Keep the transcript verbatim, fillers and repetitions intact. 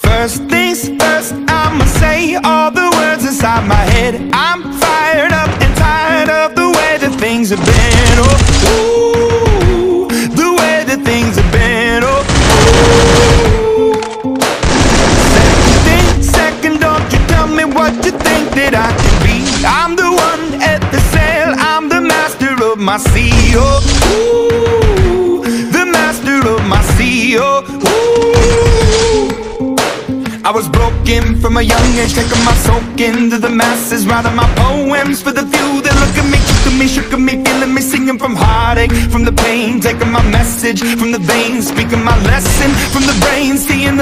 First things first, I'ma say all the words inside my head. I'm fired up and tired of the way that things have been. Oh, ooh, the way that things have been. Oh, ooh. Second thing, second, don't you tell me what you think that I can be. I'm the one at the sail, I'm the master of my sea. Oh, ooh, the master of my sea. Oh, ooh. I was broken from a young age, taking my soak into the masses, writing my poems for the few that look at me, took at me, shook at me, feeling me, singing from heartache, from the pain, taking my message from the veins, speaking my lesson from the brain, seeing